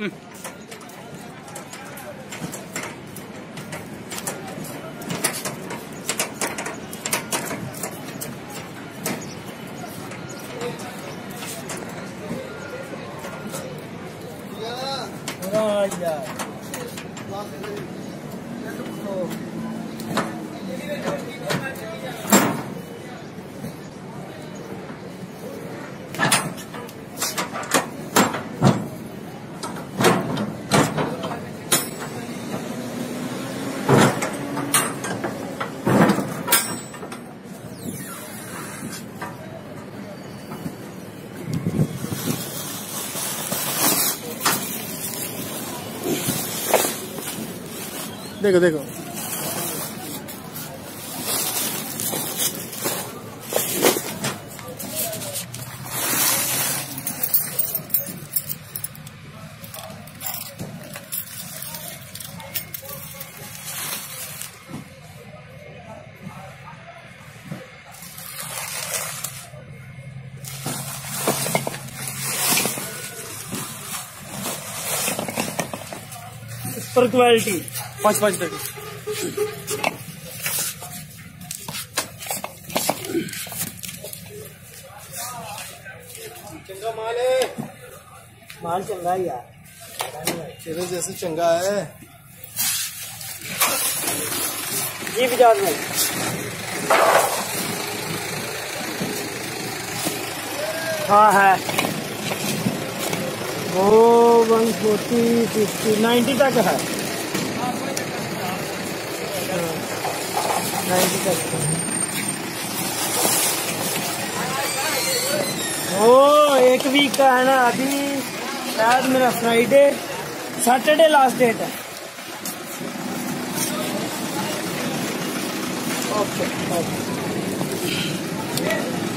देखो देखो पर क्वालिटी 5 तक चंगा माल है, माल चंगा ही यार, तेरे जैसे चंगा है जी बिजाज भाई। हाँ है वो 140 50 90 तक है, 90 तक। ओ एक वीक का है ना, अभी शायद मेरा फ्राइडे सैटरडे लास्ट डेट है। Okay okay.